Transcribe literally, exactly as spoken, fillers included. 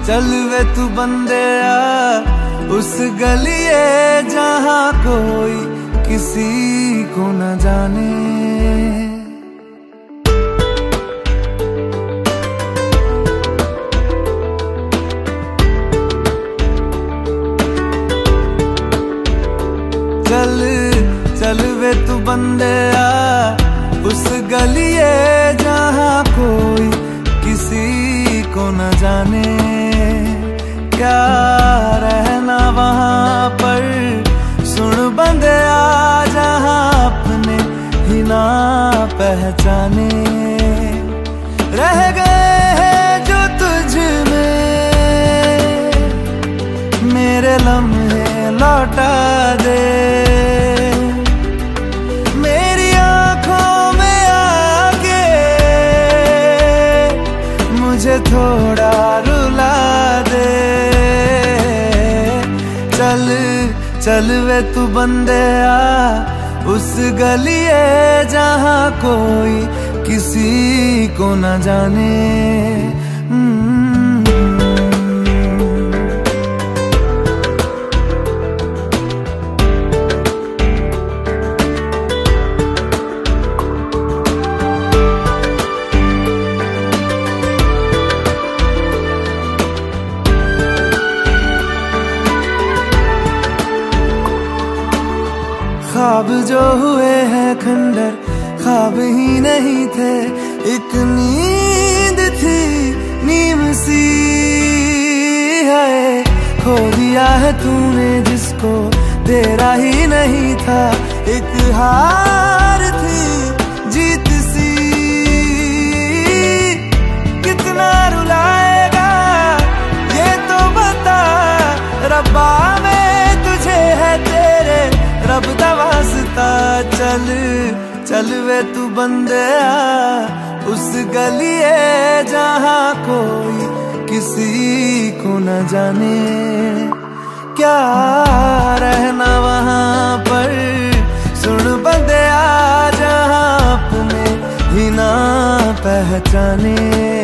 चल वे तू बंदे आ उस गलिए जहां कोई किसी को न जाने। चल चल वे तू बंदे आ उस गलिए जहां कोई किसी को न जाने। क्या रहना वहां पर सुन बंदे आ जहां अपने ही ना पहचाने। रह गए हैं जो तुझ में मेरे लम्हे लौटा दे। मेरी आंखों में आके मुझे थोड़ा रुला दे। चल चल वे तू बंदे आ उस गलिए जहां कोई किसी को न जाने। ख्वाब जो हुए हैं खंडर ख्वाब ही नहीं थे, एक नींद थी नीम सी है। खो दिया है तूने जिसको तेरा ही नहीं था, एक हार थी जीत सी। कितना रुलाएगा ये तो बता रब्बा में तुझे है तेरे रब दा वास्ता। चल चल वे तू बंदे आ उस गलिए जहां कोई किसी को न जाने। क्या रहना वहां पर सुन बंदे आ जहां अपने ही ना पहचाने।